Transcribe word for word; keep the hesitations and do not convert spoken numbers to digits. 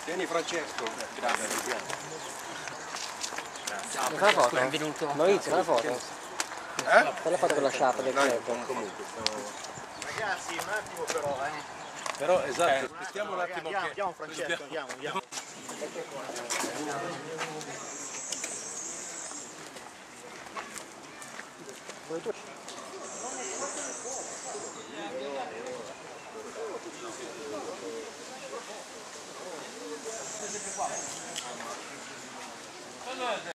Tieni Francesco. Grazie. Ciao, la foto? Benvenuto. Maurizio, la foto? Eh? Fai la foto con la sciarpa del club. Comunque. Ragazzi, un attimo però, eh. Però esatto, stiamo un attimo andiamo, che... andiamo Francesco, andiamo, andiamo.